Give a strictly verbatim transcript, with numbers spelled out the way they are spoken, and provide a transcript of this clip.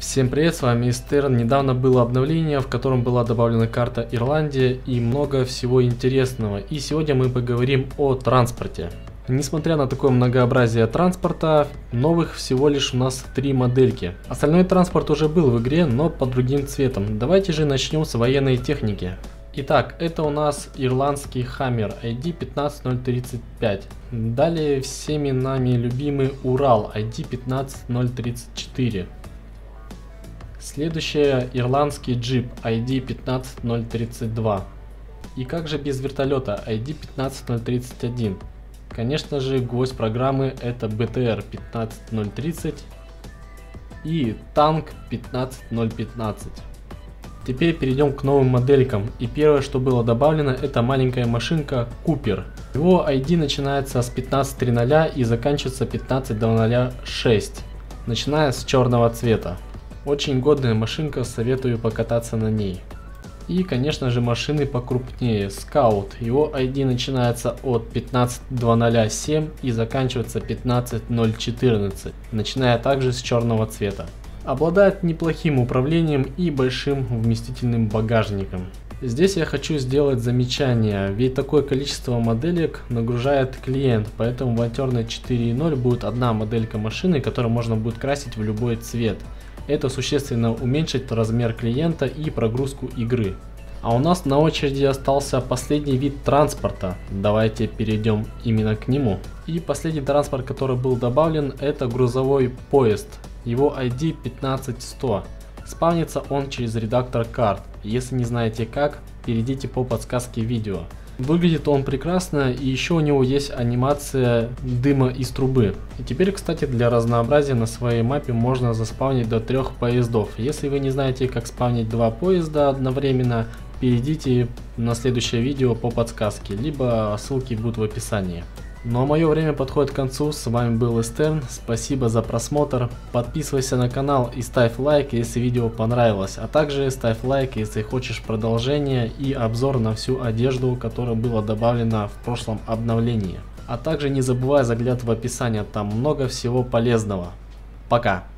Всем привет, с вами Истерн. Недавно было обновление, в котором была добавлена карта Ирландия и много всего интересного. И сегодня мы поговорим о транспорте. Несмотря на такое многообразие транспорта, новых всего лишь у нас три модельки. Остальной транспорт уже был в игре, но под другим цветом. Давайте же начнем с военной техники. Итак, это у нас ирландский Хаммер ай ди пятнадцать ноль тридцать пять. Далее всеми нами любимый Урал ай ди пятнадцать ноль тридцать четыре. Следующее ирландский джип ай ди пятнадцать ноль тридцать два. И как же без вертолета ай ди пятнадцать ноль тридцать один. Конечно же, гвоздь программы это бэ тэ эр пятнадцать ноль тридцать и танк пятнадцать ноль пятнадцать. Теперь перейдем к новым моделькам, и первое, что было добавлено, это маленькая машинка Купер. Его ай ди начинается с пятнадцать тридцать и заканчивается пятнадцать шесть, начиная с черного цвета. Очень годная машинка, советую покататься на ней. И конечно же машины покрупнее. Скаут, его ай ди начинается от пятнадцать семь и заканчивается пятнадцать четырнадцать, начиная также с черного цвета. Обладает неплохим управлением и большим вместительным багажником. Здесь я хочу сделать замечание, ведь такое количество моделек нагружает клиент, поэтому в Антёрне четыре ноль будет одна моделька машины, которую можно будет красить в любой цвет. Это существенно уменьшит размер клиента и прогрузку игры. А у нас на очереди остался последний вид транспорта. Давайте перейдем именно к нему. И последний транспорт, который был добавлен, это грузовой поезд. Его ай ди пятнадцать сто. Спавнится он через редактор карт. Если не знаете как, перейдите по подсказке видео. Выглядит он прекрасно, и еще у него есть анимация дыма из трубы. И теперь, кстати, для разнообразия на своей мапе можно заспавнить до трех поездов. Если вы не знаете, как спавнить два поезда одновременно, перейдите на следующее видео по подсказке, либо ссылки будут в описании. Ну а мое время подходит к концу, с вами был Истерн, спасибо за просмотр, подписывайся на канал и ставь лайк, если видео понравилось, а также ставь лайк, если хочешь продолжение и обзор на всю одежду, которая была добавлена в прошлом обновлении. А также не забывай заглядывать в описание, там много всего полезного. Пока!